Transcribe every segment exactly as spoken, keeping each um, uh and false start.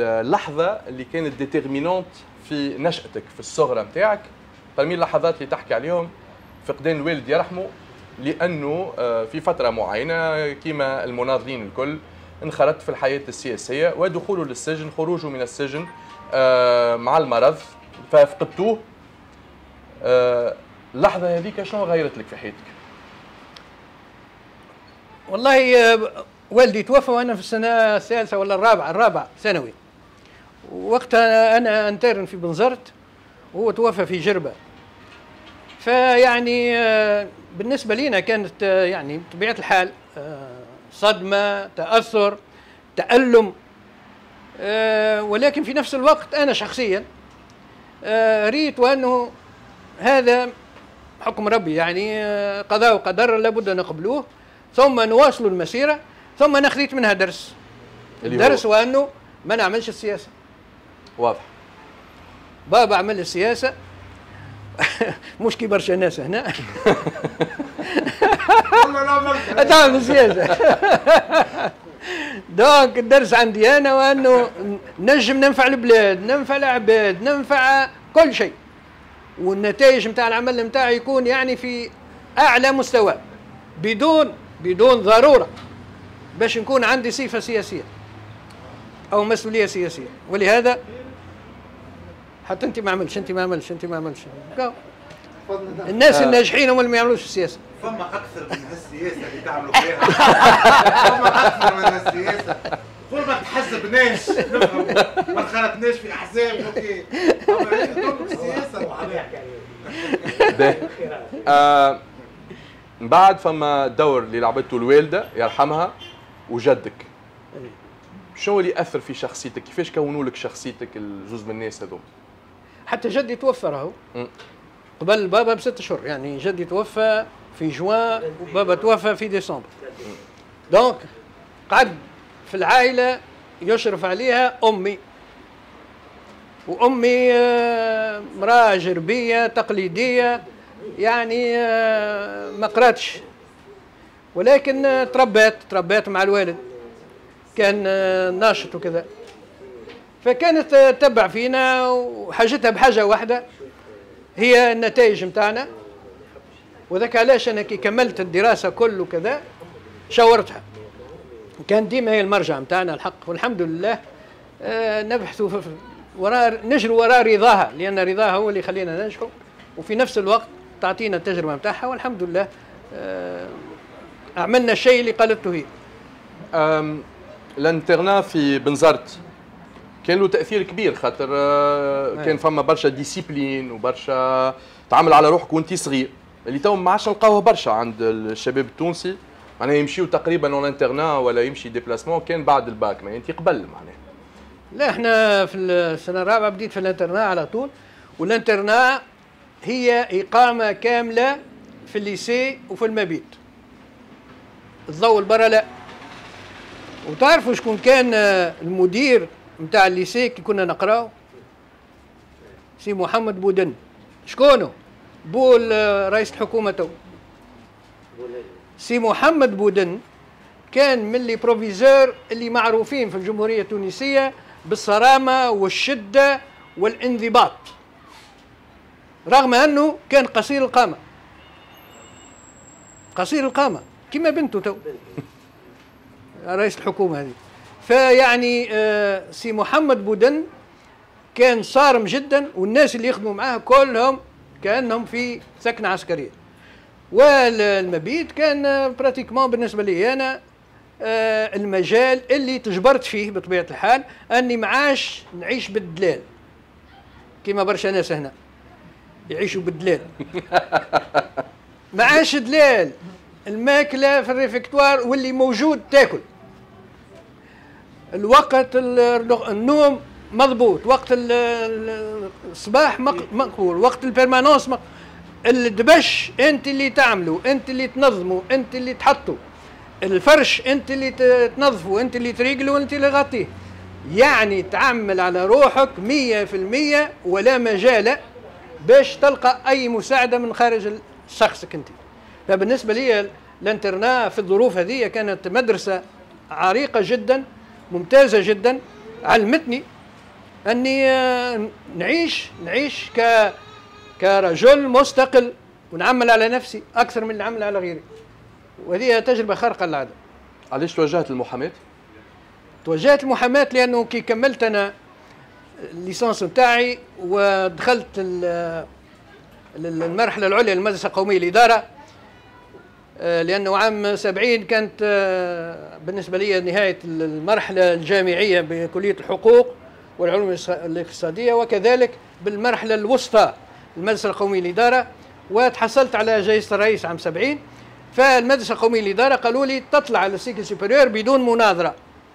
اللحظه اللي كانت ديتيرمينونت في نشأتك في الصغرى نتاعك؟ برمي اللحظات اللي تحكي عليهم فقدان الوالد يرحمه، لانه في فتره معينه كما المناضلين الكل انخرطت في الحياه السياسيه، ودخوله للسجن، خروجه من السجن مع المرض ففقدتوه. اللحظه هذيك شنو غيرت لك في حياتك؟ والله والدي توفى وانا في السنه الثالثه ولا الرابعه الرابعه ثانوي، وقتها انا انترن في بنزرت وهو توفى في جربه. فيعني بالنسبه لينا كانت يعني بطبيعه الحال صدمه، تاثر، تالم، ولكن في نفس الوقت انا شخصيا ريت وانه هذا حكم ربي، يعني قضاء وقدر لابد ان نقبلوه، ثم نواصلوا المسيره. ثم انا خذيت منها درس، الدرس هو انه ما نعملش السياسه. واضح. بابا عمل السياسه مش كي برشا ناس هنا تعمل السياسه. دونك الدرس عندي انا وانه نجم ننفع البلاد، ننفع العباد، ننفع كل شيء، والنتائج نتاع العمل نتاعي يكون يعني في اعلى مستوى، بدون بدون ضروره باش نكون عندي صفه سياسيه او مسؤوليه سياسيه. ولهذا حتى انت ما عملش انت ما عملش انت ما عملش الناس آه. الناجحين هم اللي ما يعملوش السياسه. فما اكثر من هالسياسه اللي تعملوا فيها. فما اكثر من هالسياسه. كل ما تحزبناش نفهم، ما انخرطناش في احزاب اوكي. اما السياسه آه من بعد فما دور اللي لعبته الوالده يرحمها وجدك. شنو اللي اثر في شخصيتك؟ كيفاش كونوا لك شخصيتك الجزء من الناس هذوم؟ حتى جدي توفى راهو قبل بابا بست اشهر، يعني جدي توفى في جوان وبابا توفى في ديسمبر. دونك قعد في العائله يشرف عليها امي، وامي امراه جربيه تقليديه، يعني ما قراتش ولكن تربات تربات مع الوالد، كان ناشط وكذا، فكانت تتبع فينا وحاجتها بحاجه واحده هي النتائج نتاعنا. وذاك علاش انا كي كملت الدراسه كل وكذا شاورتها، وكان ديما هي المرجع نتاعنا الحق، والحمد لله آه نبحثوا وراء نجروا وراء رضاها، لان رضاها هو اللي يخلينا ننجحوا، وفي نفس الوقت تعطينا التجربه نتاعها، والحمد لله آه عملنا الشيء اللي قالته هي. الانترنا في بنزرت كان له تاثير كبير، خاطر كان فما برشا ديسيبلين وبرشا تعامل على روحك وانت صغير، اللي تو ما عادش نلقاوه برشا عند الشباب التونسي، معناها يمشيو تقريبا اون انترنا ولا يمشي ديبلاسمون كان بعد الباك، ما انت قبل معناها. لا احنا في السنه الرابعه بديت في الانترنا على طول، والانترنا هي اقامه كامله في الليسي وفي المبيت. الضوء البرا لا. وتعرفوا شكون كان المدير نتاع الليسي كي كنا نقراو؟ سي محمد بودن. شكونه؟ بو رئيس الحكومه تو. سي محمد بودن كان من لي بروفيزور اللي معروفين في الجمهوريه التونسيه بالصرامه والشده والانضباط، رغم انه كان قصير القامه. قصير القامه كما بنته تو رئيس الحكومه هذه. فيعني آه سي محمد بودن كان صارم جدا، والناس اللي يخدموا معاه كلهم كانهم في سكنه عسكريه. والمبيت كان براتيكمون بالنسبه لي انا آه المجال اللي تجبرت فيه بطبيعه الحال اني معاش نعيش بالدلال كما برشا ناس هنا يعيشوا بالدلال. معاش دلال، الماكله في الريفكتوار واللي موجود تاكل، الوقت النوم مضبوط، وقت الصباح مقبول، وقت البرمانونس مقبول. الدبش انت اللي تعمله، انت اللي تنظمه، انت اللي تحطه، الفرش انت اللي تنظفه، انت اللي تريقله، انت اللي تغطيه. يعني تعمل على روحك مية في المية ولا مجال باش تلقى اي مساعده من خارج شخصك انت. فبالنسبه لي الانترنا في الظروف هذه كانت مدرسه عريقه جدا، ممتازه جدا، علمتني اني نعيش نعيش ك كرجل مستقل ونعمل على نفسي اكثر من نعمل على غيري، وهذه تجربه خارقه للعاده. علاش توجهت للمحاماه؟ توجهت للمحاماه لانه كي كملت انا الليسانس نتاعي ودخلت المرحله العليا للمدرسه القوميه للاداره، لانه عام سبعين كانت بالنسبه لي نهايه المرحله الجامعيه بكليه الحقوق والعلوم الاقتصاديه، وكذلك بالمرحله الوسطى المدرسه القوميه للاداره، وتحصلت على جائزه الرئيس عام سبعين. فالمدرسه القوميه للاداره قالوا لي تطلع على السيكل سوبيريور بدون مناظره.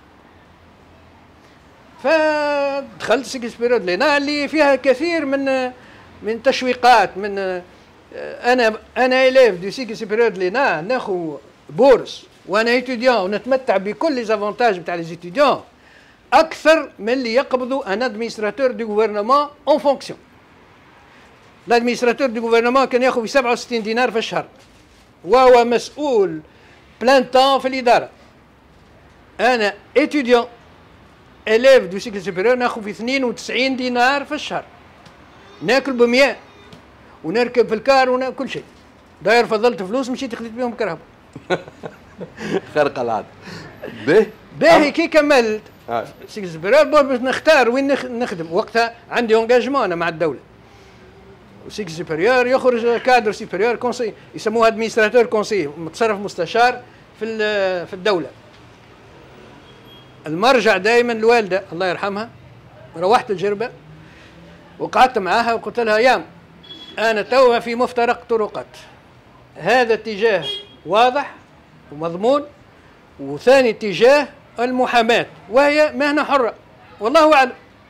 فدخلت السيكل سوبيريور لنا اللي فيها كثير من من تشويقات، من انا انا اليف دو سيكل سوبيريور لنا ناخذ بورس وانا ايتيديون ونتمتع بكل لي زافونتاج نتاع لي ايتيديون اكثر من اللي يقبضوا ان ادمينستراتور دو غوفرنمون اون فونكسيون. الادمينستراتور دو غوفرنمون كان ياخذ ب سبعة وستين دينار في الشهر وهو مسؤول بلان طون في الاداره. انا ايتيديون اليف دو سيكل سوبيريور ناخذ في اثنين وتسعين دينار في الشهر، ناكل ب مئة ونركب في الكار وناكل كل شيء. داير فضلت فلوس مشيت خديت بهم كرهبه. خارقه العاده. باهي باهي كي كملت سيكل سوبيريور باش نختار وين نخدم. وقتها عندي اونجاجمون انا مع الدوله. وسيكل سوبيريور يخرج كادر سوبيريور كونسي يسموه ادمينستراتور كونسي، متصرف مستشار في في الدوله. المرجع دائما الوالده الله يرحمها. روحت الجربه وقعدت معاها وقلت لها يام انا توها في مفترق طرقات، هذا اتجاه واضح ومضمون، وثاني اتجاه المحاماه وهي مهنه حره والله اعلم،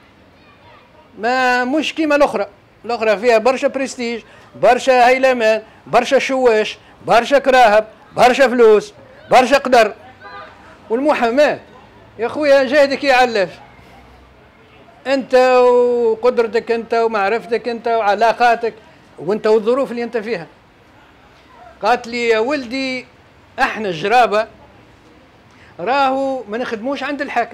ما مش كيما الاخرى. الاخرى فيها برشا برستيج، برشا هيلمان، برشا شواش، برشا كراهب، برشا فلوس، برشا قدر. والمحاماه يا خويا جهدك يعلف، انت وقدرتك انت ومعرفتك انت وعلاقاتك وانت والظروف اللي انت فيها. قالت لي يا ولدي احنا الجرابه راهو ما نخدموش عند الحاكم.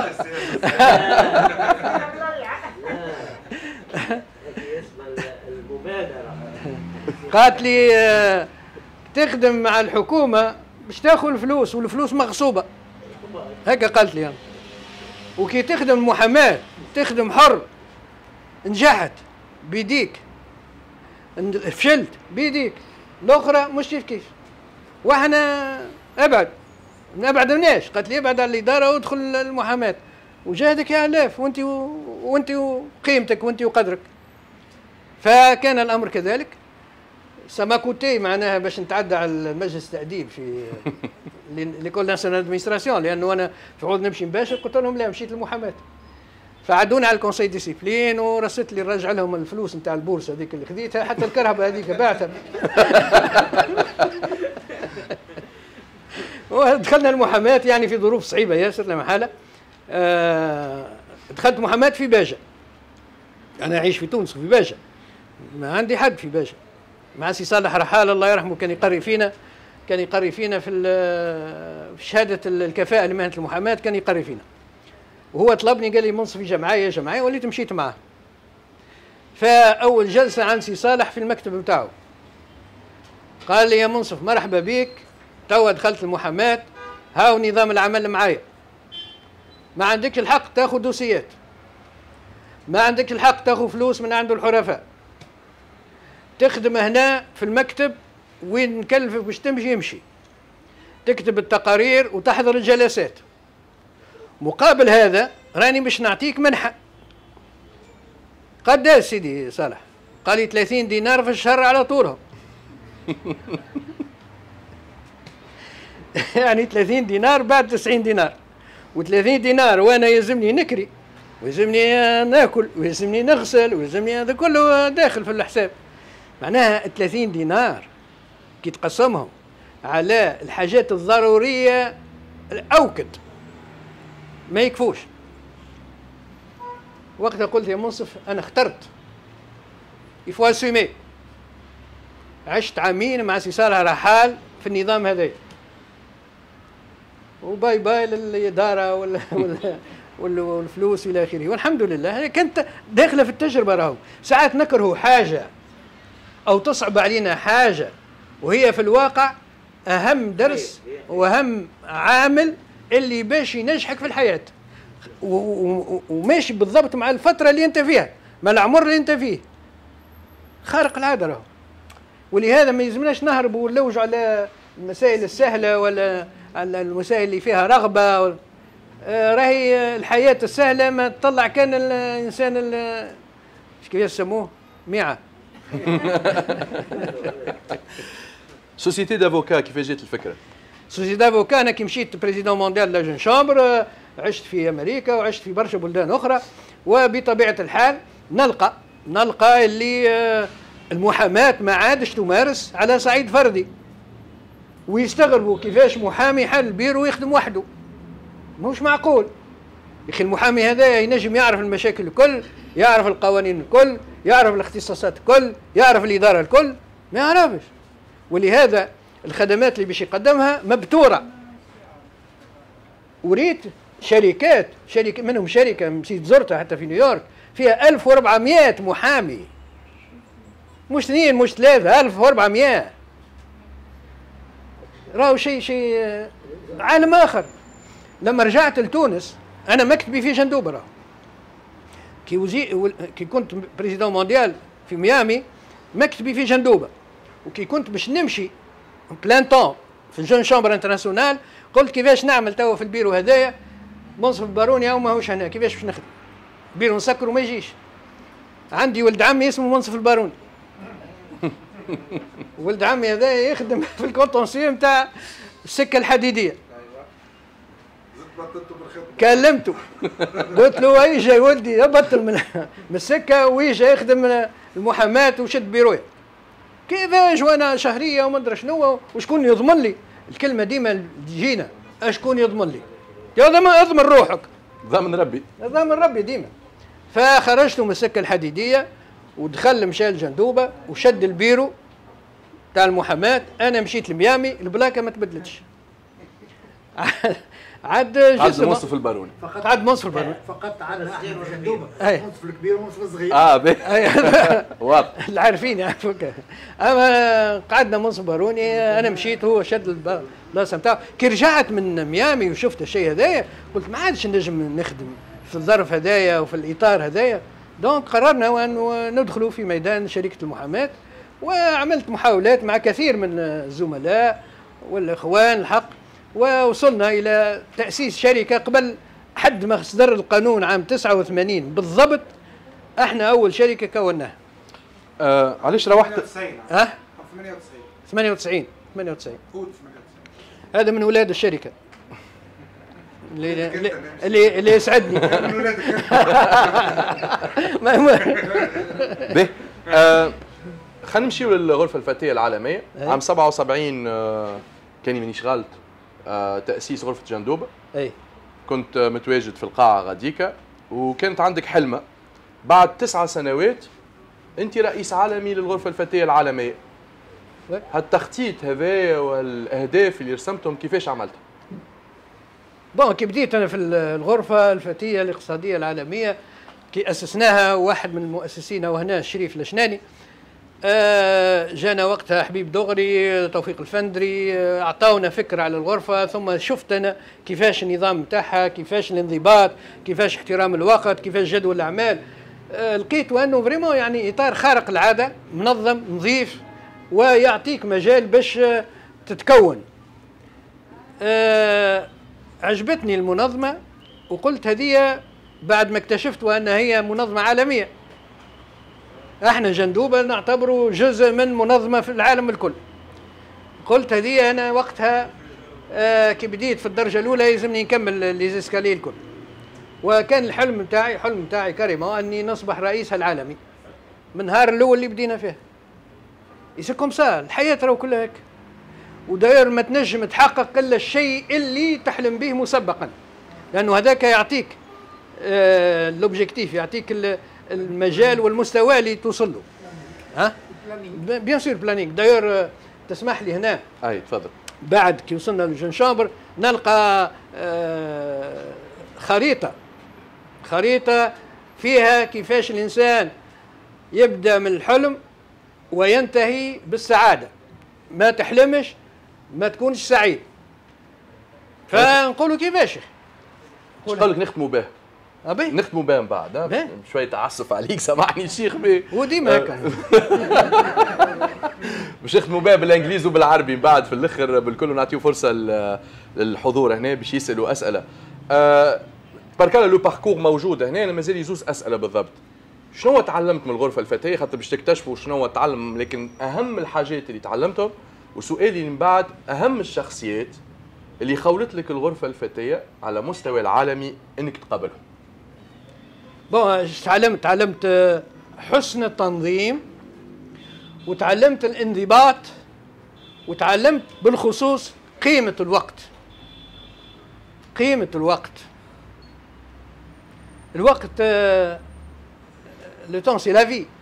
قالت لي تخدم مع الحكومه باش تاخذ الفلوس والفلوس مغصوبه، هكا قالت لي أنا. وكي تخدم محاماه تخدم حر، نجحت بيديك فشلت بيديك، الاخرى مش كيف كيف. واحنا ابعد ما ابعدناش. قالت لي ابعد على الاداره وادخل المحاماه وجهدك يا الاف وانت وانت وقيمتك وانت وقدرك. فكان الامر كذلك. سماكوتي معناها باش نتعدى على المجلس التأديب في ليكول ناسيونال ادمينستراسيون، لانه انا في عوض نمشي مباشر قلت لهم لا مشيت للمحاماه. فعدوني على الكونسي ديسيبلين ورصيت لي نرجع لهم الفلوس نتاع البورصه هذيك اللي خذيتها، حتى الكرهبه هذيك بعتها. ودخلنا المحاماه يعني في ظروف صعيبه ياسر لا محاله. آه دخلت محاماه في باجه. انا اعيش في تونس وفي باجه، ما عندي حد في باجه. مع سي صالح رحال الله يرحمه كان يقري فينا كان يقري فينا في في شهاده الكفاءه لمهنه المحاماه، كان يقري فينا. وهو طلبني قال لي منصفي جمعيه جمعيه، وليت مشيت معاه. فاول جلسه عند سي صالح في المكتب بتاعه قال لي يا منصف مرحبا بك، توا دخلت المحاماه، هاو نظام العمل معايا. ما عندكش الحق تاخذ دوسيات، ما عندكش الحق تاخذ فلوس من عند الحرفاء، تخدم هنا في المكتب وين نكلفك باش تمشي يمشي، تكتب التقارير وتحضر الجلسات. مقابل هذا راني باش نعطيك منحة. قداش سيدي صالح؟ قال لي ثلاثين دينار في الشهر على طولهم. يعني ثلاثين دينار بعد تسعين دينار، وثلاثين دينار وانا يلزمني نكري ويلزمني ناكل ويلزمني نغسل ويلزمني هذا كله داخل في الحساب. معناها ثلاثين دينار كي تقسمهم على الحاجات الضرورية الأوكد ما يكفوش. وقتها قلت يا منصف أنا اخترت يفوا اسومي. عشت عامين مع سي صالح رحال في النظام هذا، وباي باي للإدارة ولا والفلوس الى اخره، والحمد لله كانت داخله في التجربه. راهو ساعات نكرهوا حاجه او تصعب علينا حاجه وهي في الواقع اهم درس واهم عامل اللي باش ينجحك في الحياه، وماشي بالضبط مع الفتره اللي انت فيها، مع العمر اللي انت فيه. خارق العاده راهو. ولهذا ما يلزمناش نهربوا ونلوجوا على المسائل السهله ولا على المسائل اللي فيها رغبه. آه راهي الحياه السهله ما تطلع كان الانسان ايش كيف يسموه ميعه. سوسيتي دافوكا كيفاش جات الفكره؟ سوسيتي دافوكا انا كي مشيت بريزيدون مونديال لا جون شامبر، عشت في امريكا وعشت في برشا بلدان اخرى، وبطبيعه الحال نلقى نلقى اللي آه المحاماه ما عادش تمارس على صعيد فردي، ويستغربوا كيفاش محامي حل بيرو ويخدم وحده. مش معقول يا اخي، المحامي هذا ينجم يعرف المشاكل الكل، يعرف القوانين الكل، يعرف الاختصاصات الكل، يعرف الاداره الكل، ما يعرفش. ولهذا الخدمات اللي باش يقدمها مبتوره. وريت شركات شركه منهم شركه مشيت زرتها حتى في نيويورك فيها ألف وأربعمائة محامي، مش اثنين مش ثلاثه، ألف وأربعمائة. راهو شيء شيء عالم اخر. لما رجعت لتونس انا مكتبي في جندوبه، راهو كي وزي كي كنت بريزيدون مونديال في ميامي مكتبي في جندوبه، وكي كنت باش نمشي بلان طون في الجون شامبر انترناسيونال قلت كيفاش نعمل توا في البيرو هذايا منصف الباروني او ماهوش هنا، كيفاش باش نخدم بيرو نسكر وما يجيش. عندي ولد عمي اسمه منصف الباروني ولد عمي هذايا يخدم في الكونتونسيو نتاع السكه الحديديه. كلمته قلت له ايجا يا ولدي يبطل من من السكه ويجا يخدم المحاماه وشد بيرويا. كيفاش وانا شهريه وما ادري شنو، وشكون يضمن لي؟ الكلمه ديما تجينا اشكون يضمن لي؟ يضمن اضمن روحك، ضامن ربي ضامن ربي ديما. فخرجت من السكه الحديديه ودخل مشى الجندوبه وشد البيرو تاع المحاماه. انا مشيت لميامي البلاكه ما تبدلتش. عاد عاد منصف الباروني فقط عاد منصف الباروني فقط عاد احنا جندوبه منصف الكبير ومنصف الصغير. اه واضح العارفين يعرفوك. اما قعدنا منصف باروني، انا مشيت هو شد البلاصه نتاعو. كي رجعت من ميامي وشفت الشيء هذايا قلت ما عادش نجم نخدم في الظرف هذايا وفي الاطار هذايا. دونك قررنا ان ندخلوا في ميدان شركه المحاماه، وعملت محاولات مع كثير من الزملاء والاخوان الحق، ووصلنا الى تاسيس شركه قبل حد ما صدر القانون عام تسعة وثمانين بالضبط. احنا اول شركه كوناها. آه علاش روحت؟ ها؟ ثمانية وتسعين ثمانية وتسعين ثمانية وتسعين ثمانية وتسعين. هذا من ولاد الشركه اللي اللي اللي يسعدني. من ولادك به آه خلينا نمشيو للغرفه الفتيه العالميه. عام سبعة وسبعين آه كاني مانيش غلط آه تاسيس غرفه جندوبه. اي كنت متواجد في القاعه غاديكا، وكانت عندك حلمه بعد تسعة سنوات انت رئيس عالمي للغرفه الفتيه العالميه. هالتخطيط هذا والاهداف اللي رسمتهم كيفاش عملتها؟ بون كي بديت انا في الغرفه الفتيه الاقتصاديه العالميه كي اسسناها، واحد من المؤسسين وهنا الشريف الشناني. آه جانا وقتها حبيب دغري، توفيق الفندري، آه اعطاونا فكره على الغرفه، ثم شفت انا كيفاش النظام نتاعها، كيفاش الانضباط، كيفاش احترام الوقت، كيفاش جدول الاعمال. آه لقيت انه فريمون يعني اطار خارق العاده، منظم نظيف، ويعطيك مجال باش آه تتكون. آه عجبتني المنظمه، وقلت هذه بعد ما اكتشفت انها هي منظمه عالميه. احنا جندوبه نعتبره جزء من منظمه في العالم الكل. قلت هذه انا وقتها آه كي بديت في الدرجه الاولى يلزمني نكمل لي زيسكالي الكل. وكان الحلم نتاعي حلم نتاعي كريمه اني نصبح رئيسها العالمي من النهار الاول اللي بدينا فيه. سي كوم سا، الحياه راهو كلها هيك. وداير ما تنجم تحقق الا الشيء اللي تحلم به مسبقا، لانه هذاك يعطيك آه لوبجيكتيف، يعطيك المجال والمستوى اللي توصل له. ها بيان سور بلانينغ. داير تسمح لي هنا اي تفضل. بعد كي وصلنا للجون شامبر نلقى آه خريطه خريطة فيها كيفاش الإنسان يبدأ من الحلم وينتهي بالسعادة. ما تحلمش ما تكونش سعيد. فنقولوا كيفاش قال لك نختموا به أبي نختموا به من بعد شويه تعسف عليك سامحني شيخ بيه وديما هكا باش نختموا به بالانجليزي وبالعربي من بعد في الاخر بالكل نعطيو فرصه للحضور هنا باش يسالوا اسئله. أه برك لو باركور موجود هنا، انا مازال يزوز اسئله بالضبط. شنو تعلمت من الغرفه الفتيه خاطر باش تكتشفوا شنو تعلم، لكن اهم الحاجات اللي تعلمتهم، وسؤالي من بعد اهم الشخصيات اللي خولت لك الغرفه الفتيه على مستوى العالمي انك تقابلهم. بون تعلمت تعلمت حسن التنظيم، وتعلمت الانضباط، وتعلمت بالخصوص قيمة الوقت. قيمة الوقت الوقت لو تون سي لا في،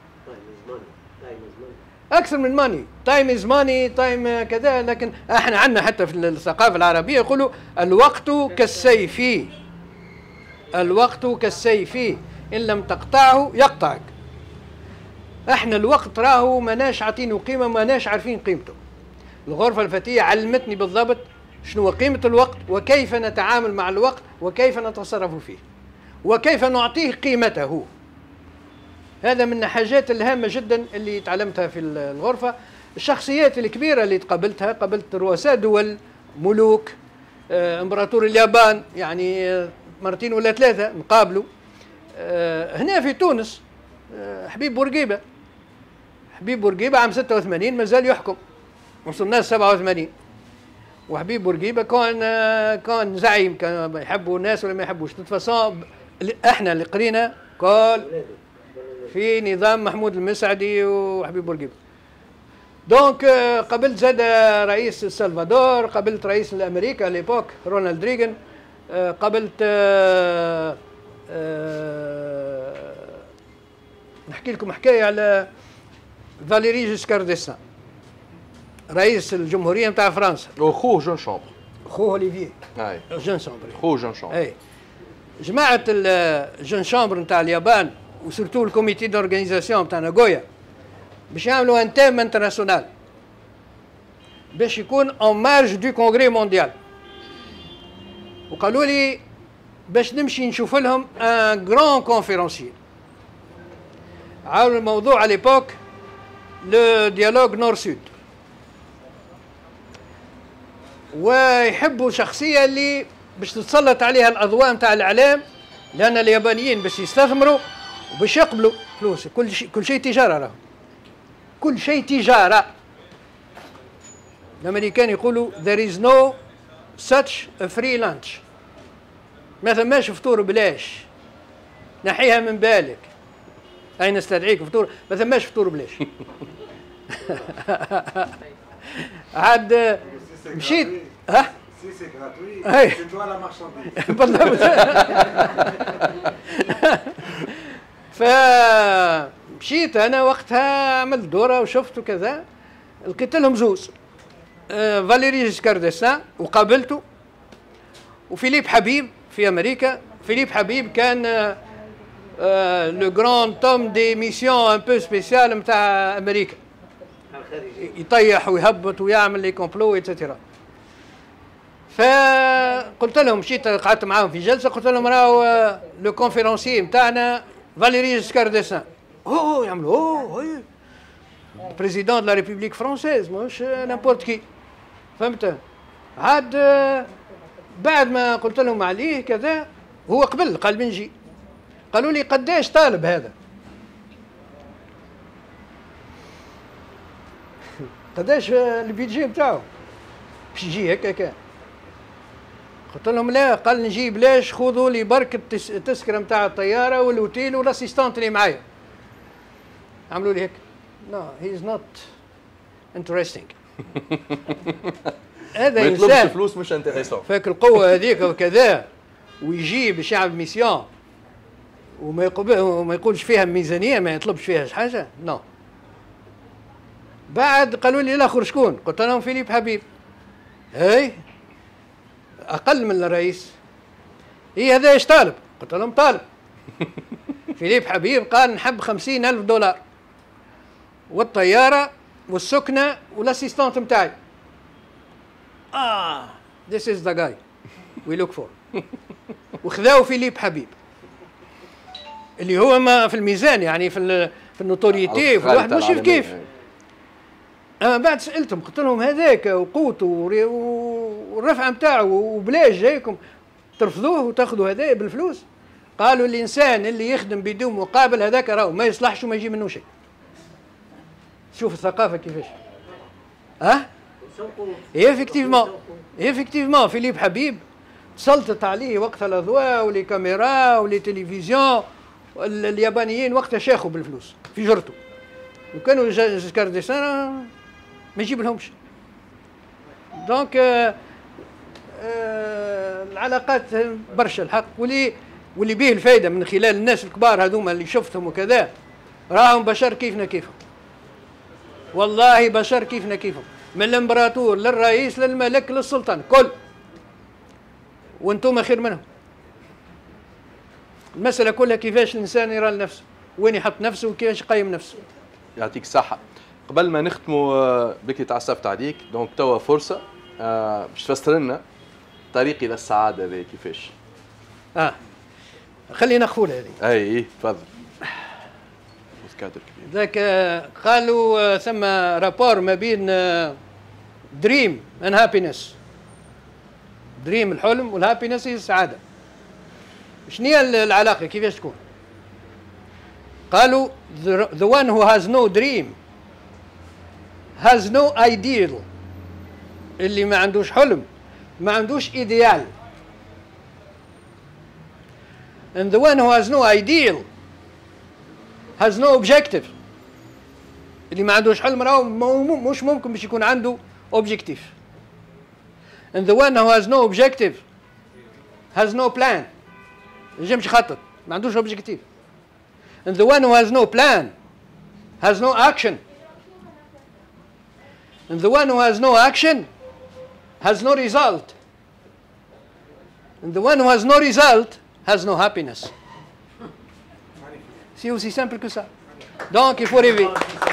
اكثر من ماني. تايم از ماني، تايم كذا. لكن احنا عندنا حتى في الثقافه العربيه يقولوا الوقت كالسيف، الوقت كالسيف ان لم تقطعه يقطعك. احنا الوقت راهو ماناش عاطينه قيمه، ماناش عارفين قيمته. الغرفه الفتيه علمتني بالضبط شنو قيمه الوقت، وكيف نتعامل مع الوقت، وكيف نتصرف فيه، وكيف نعطيه قيمته. هذا من الحاجات الهامة جدا اللي تعلمتها في الغرفة. الشخصيات الكبيرة اللي تقابلتها، قابلت رؤساء دول، ملوك، آه، امبراطور اليابان، يعني آه، مرتين ولا ثلاثة نقابلوا. آه، هنا في تونس آه، حبيب بورقيبة. حبيب بورقيبة عام ستة وثمانين مازال يحكم، وصلنا سبعة وثمانين. وحبيب بورقيبة كان آه، كان زعيم، كان يحبوا الناس ولا ما يحبوش. تفاصيل احنا اللي قرينا قال في نظام محمود المسعدي وحبيب بورقيبة. دونك قابلت زاد رئيس السلفادور، قابلت رئيس الامريكا ليبوك رونالد ريغان، قابلت أه أه نحكي لكم حكايه على فاليري جيسكار ديسان، رئيس الجمهوريه نتاع فرنسا، وخوه جون شامبر. خوه اوليفييه اي جون شامبر. خوه جون شامبر. اي جماعه الجون شامبر نتاع اليابان وسورتو الكوميتي دورغانيزاسيون نتاع ناغويا باش يعملوا ان تيم انترناسيونال باش يكون اون مارج دو كونغري مونديال. وقالوا لي باش نمشي نشوف لهم ان غران كونفيرونسيي. عاونوا الموضوع على ليبوك لو ديالوج نور سود، ويحبوا شخصيه اللي باش تتسلط عليها الاضواء نتاع الاعلام، لان اليابانيين باش يستثمروا وباش يقبلوا فلوس. كل شيء كل شيء تجاره، راهو كل شيء تجاره. الامريكان يقولوا there is no such a free lunch، ما ثماش فطور بلاش، نحيها من بالك. اين استدعيك فطور؟ ما ثماش فطور بلاش. عاد مشيت ها سي غراتوي سي تو لا مارشانديز بالضبط. فمشيت انا وقتها، عملت دوره وشفت وكذا، لقيت لهم زوز، آه فاليري جيسكار ديسان وقابلته، وفيليب حبيب في امريكا. فيليب حبيب كان آه آه لو جراند توم دي ميسيون ان بو سبيسيال نتاع امريكا، يطيح ويهبط ويعمل لي كومبلو ايتترا. فقلت لهم، مشيت قعدت معاهم في جلسه، قلت لهم راهو لو كونفيرونسي نتاعنا فاليري جيسكار ديسان. اوه يعملوا اوه وي بريزيدون دو لا ريبوبليك فرونسيز، مش نامبورت كي. فهمت؟ عاد بعد ما قلت لهم عليه كذا، هو قبل قال بنجي. قالوا لي قداش طالب هذا؟ قداش البيدجي نتاعو باش يجي هكاك؟ قلت لهم لا، قال نجي بلاش، خذوا لي برك التذكره نتاع الطياره والاوتيل والاسيستانت اللي معايا. عملوا لي هيك، نو هي از نوت انتريستينغ. هذا ما انسان يطلبش فلوس مش انتريسون، فاك القوه هذيك وكذا، ويجي باش يعمل ميسيون وما يقبل وما يقولش فيها ميزانيه، ما يطلبش فيها حاجه، نو. بعد قالوا لي الاخر شكون؟ قلت لهم فيليب حبيب. هاي اقل من الرئيس. اي هذا ايش طالب؟ قلت لهم طالب. فيليب حبيب قال نحب خمسين ألف دولار والطيارة والسكنة والاسيستانت متاعي. اه this is the guy we look for. وخذاو فيليب حبيب اللي هو ما في الميزان، يعني في في النوتوريتي في الواحد مش كيف. انا بعد سالتهم قلت لهم هذاك وقوته والرفعه نتاعو وبلاش جايكم ترفضوه وتاخذوا هذايا بالفلوس؟ قالوا الانسان اللي يخدم بدون مقابل هذاك راهو ما يصلحش وما يجي منه شيء. شوف الثقافه كيفاش. ها؟ ايفيكتيفمون ايفيكتيفمون فيليب حبيب تسلطت عليه وقتها الاضواء ولي كاميرا ولي تلفزيون. اليابانيين وقتها شاخوا بالفلوس في جرته، وكانوا جسكار دي سنه ما يجيب لهمش. دونك آه آه العلاقات برشا الحق، واللي واللي به الفايده من خلال الناس الكبار هذوما اللي شفتهم وكذا، راهم بشر كيفنا كيفهم. والله بشر كيفنا كيفهم، من الامبراطور للرئيس للملك للسلطان كل، وانتم خير منهم. المسألة كلها كيفاش الإنسان يرى لنفسه، وين يحط نفسه وكيفاش يقيم نفسه. يعطيك الصحة. قبل ما نختموا بكي تعصبت عليك، دونك توا فرصة باش تفسر لنا طريقي للسعادة هذا كيفاش. اه خلينا نقول هذه. اي تفضل. كادر كبير. ذاك قالوا ثم رابور ما بين دريم اند هابينس. دريم الحلم والهابينس هي السعادة. شنو هي العلاقة كيفاش تكون؟ قالوا the, the one who has no dream has no ideal. اللي ما عندوش حلم ما عندوش إيديال. and the one who has no ideal has no objective. اللي ما عندوش حلم راهو مش ممكن باش يكون عنده objective. and the one who has no objective has no plan. يجمش يخطط ما عندوش objective. and the one who has no plan has no action. and the one who has no action has no result. and the one who has no result has no happiness. C'est aussi simple que ça. Donc il faut rêver.